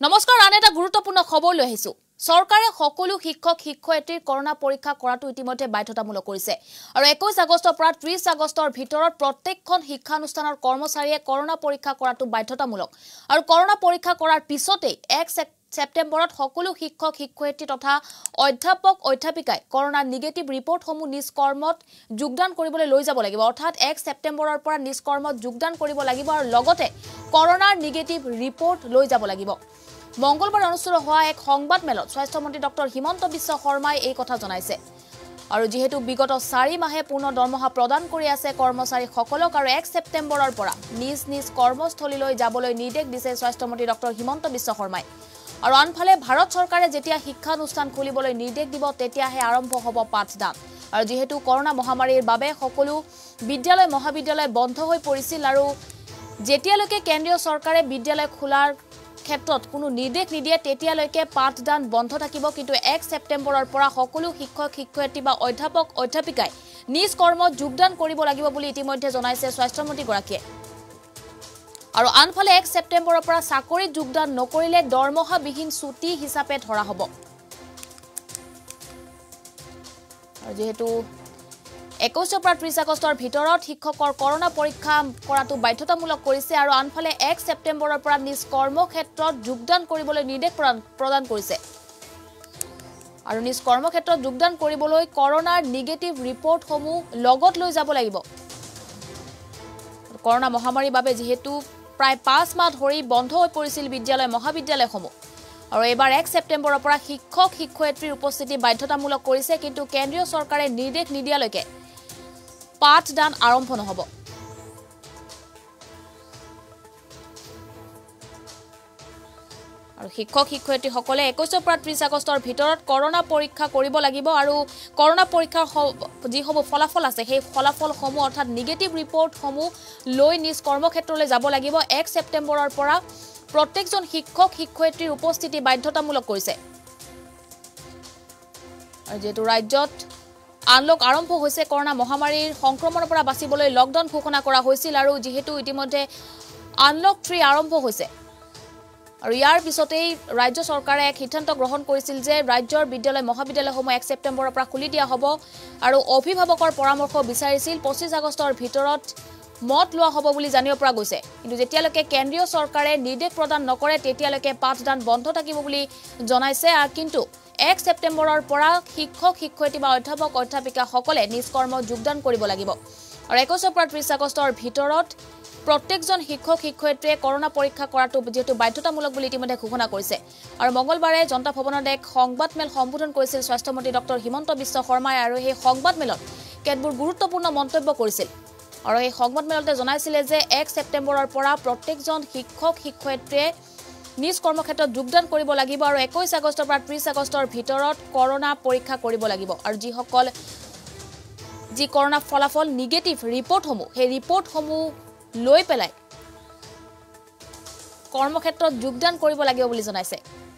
নমস্কাৰ আন এটা গুৰুত্বপূৰ্ণ খবৰ লৈ আহিছো সৰকাৰে সকলো শিক্ষক শিক্ষয়িত্ৰীৰ কৰোনা পৰীক্ষা কৰাটো ইতিমধ্যে বাধ্যতামূলক কৰিছে আৰু 21 আগষ্টৰ পৰা 30 আগষ্টৰ ভিতৰত প্ৰত্যেকখন শিক্ষানুষ্ঠানৰ কৰ্মচাৰীয়ে কৰোনা পৰীক্ষা কৰাটো বাধ্যতামূলক আৰু কৰোনা পৰীক্ষা কৰাৰ পিছতে 1 সেপ্টেম্বৰত সকলো শিক্ষক শিক্ষয়িত্ৰী তথা অধ্যাপক অধ্যাপিকাই কৰোনা নিগেটিভ ৰিপৰ্টসমূহ নিজ কৰ্মত যোগদান কৰিবলৈ লৈ যাব লাগিব অৰ্থাৎ 1 সেপ্টেম্বৰৰ পৰা নিজ কৰ্মত যোগদান কৰিব লাগিব আৰু লগতে কৰোনাৰ নিগেটিভ ৰিপৰ্ট লৈ যাব লাগিব মঙ্গলবাৰ অনুষ্ঠিত হোৱা এক সংবাদমেলত স্বাস্থ্যমন্ত্ৰী ডক্টৰ হিমন্ত বিশ্ব শৰ্মাই এই কথা জনাইছে আৰু যেহেতু বিগত 4 মাহে পূৰ্ণ দৰমহা প্ৰদান কৰি আছে কৰ্মচাৰীসকলক আৰু 1 সেপ্টেম্বৰৰ পৰা নিজ কৰ্মস্থলীলৈ যাবলৈ নিৰ্দেশ দিছে স্বাস্থ্যমন্ত্ৰী ডক্টৰ হিমন্ত বিশ্ব শৰ্মাই আৰু আনফালে ভাৰত চৰকাৰে যেতিয়া শিক্ষানুষ্ঠান খুলিবলৈ নিৰ্দেশ দিব তেতিয়াহে আৰম্ভ হ'ব পাঠদান আৰু যেহেতু কৰোনা মহামাৰীৰ বাবে সকলো বিদ্যালয় মহাবিদ্যালয় বন্ধ হৈ পৰিছিল আৰু যেতিয়ালৈকে কেন্দ্ৰীয় চৰকাৰে বিদ্যালয় খোলাৰ ক্ষেত্ৰত কোনো নিৰ্দেশ নিদিয়ে তেতিয়ালৈকে পাঠদান বন্ধ থাকিব কিন্তু 1 সেপ্টেম্বৰৰ পৰা সকলো শিক্ষক শিক্ষয়িত্ৰী বা অধ্যাপক অধ্যাপিকাই নিজ কৰ্মত যোগদান কৰিব লাগিব বুলি ইতিমধ্যে জনাইছে স্বাস্থ্যমন্ত্ৰী গৰাকীয়ে আৰু আনফালে 1 সেপ্টেম্বৰৰ পৰা চাকৰিত যোগদান নকৰিলে দৰমহাবিহীন ছুটি হিচাপে ধৰা হ'ব আৰু যেহেতু 21 পৰা 30 আগষ্টৰ ভিতৰত শিক্ষকৰ কৰোনা পৰীক্ষা কৰাটো বাধ্যতামূলক কৰিছে আৰু আনফালে 1 সেপ্টেম্বৰৰ পৰা নিজ কৰ্মক্ষেত্ৰত যোগদান কৰিবলৈ নিৰ্দেশ প্ৰদান কৰিছে আৰু নিজ কৰ্মক্ষেত্ৰত যোগদান কৰিবলৈ কৰোনাৰ নিগেটিভ ৰিপৰ্টসমূহ লগত লৈ যাব লাগিব কৰোনা মহামাৰীৰ বাবে যেহেতু প্ৰায় 5 মাহ ধৰি বন্ধ হৈ পৰিছিল বিদ্যালয় মহাবিদ্যালয়সমূহ আৰু এবাৰ 1 সেপ্টেম্বৰৰ পৰা শিক্ষক শিক্ষয়িত্ৰীৰ উপস্থিতি বাধ্যতামূলক কৰিছে কিন্তু কেন্দ্ৰীয় চৰকাৰে নিৰ্দেশ নিদিয়ালৈকে পাঠদান আৰম্ভ নহব আৰু শিক্ষক শিক্ষয়িত্ৰীসকলে 21 পৰা 30 আগষ্টৰ ভিতৰত কৰোনা পৰীক্ষা কৰিব লাগিব আৰু কৰোনা পৰীক্ষাৰ যিসমূহ ফলাফল আছে সেই ফলাফলসমূহ অৰ্থাৎ নিগেটিভ ৰিপৰ্টসমূহ লৈ নিজ কৰ্মক্ষেত্ৰলৈ যাব লাগিব 1 সেপ্টেম্বৰৰ পৰা প্ৰত্যেকজন শিক্ষক শিক্ষয়িত্ৰীৰ উপস্থিতি বাধ্যতামূলক কৰিছে আৰু যেহেতু ৰাজ্যত আনলক আৰম্ভ হৈছে কৰোনা মহামাৰীৰ সংক্ৰমণৰ পৰা বাচিবলৈ লকডাউন ঘোষণা কৰা হৈছিল আৰু যেহেতু ইতিমধ্যে আনলক 3 আৰম্ভ হৈছে আৰু ইয়াৰ পিছতেই ৰাজ্য চৰকাৰে এক সিদ্ধান্ত গ্ৰহণ কৰিছিল যে ৰাজ্যৰ বিদ্যালয় মহাবিদ্যালয়সমূহ 1 সেপ্টেম্বৰৰ পৰা খুলি দিয়া হ'ব আৰু অভিভাৱকৰ পৰামৰ্শ বিচাৰিছিল 25 আগষ্টৰ ভিতৰত মত লোৱা হ'ব বুলি জানিব পৰা গৈছে কিন্তু যেতিয়ালৈকে কেন্দ্ৰীয় চৰকাৰে নিৰ্দেশ প্ৰদান নকৰে তেতিয়ালৈকে পাঠদান বন্ধ থাকিব বুলি জনাইছে কিন্তু 1 সেপ্টেম্বৰৰ পৰা শিক্ষক শিক্ষয়িত্ৰী বা অধ্যাপক অধ্যাপিকাসকলে নিজ কৰ্মত যোগদান কৰিব লাগিব আৰু 21 পৰা 30 আগষ্টৰ ভিতৰত প্ৰত্যেকজন শিক্ষক শিক্ষয়িত্ৰীয়ে কৰোনা পৰীক্ষা কৰাটো যেহেতু বাধ্যতামূলক বুলি ইতিমধ্যে ঘোষণা কৰিছে আৰু মঙ্গলবাৰে জনতা ভৱনত এক সংবাদমেল সম্বোধন কৰিছিল স্বাস্থ্যমন্ত্ৰী ডক্টৰ হিমন্ত বিশ্ব শৰ্মাই আৰু সেই সংবাদমেলত কেতবোৰ গুৰুত্বপূৰ্ণ মন্তব্য কৰিছিল আৰু এই সংবাদমেলতে জনাইছিলে যে 1 সেপ্টেম্বৰৰ পৰা প্ৰত্যেকজন শিক্ষক শিক্ষয়িত্ৰীয়ে নিজ কৰ্মক্ষেত্ৰত যোগদান কৰিব লাগিব আৰু 21 আগষ্টৰ পৰা 30 আগষ্টৰ ভিতৰত কৰোনা পৰীক্ষা কৰিব লাগিব আৰু যি কৰোনা ফলাফল নিগেটিভ ৰিপৰ্টসমূহ সেই ৰিপৰ্টসমূহ লৈ পেলাই কৰ্মক্ষেত্ৰত যোগদান কৰিব লাগিব বুলি জনাইছে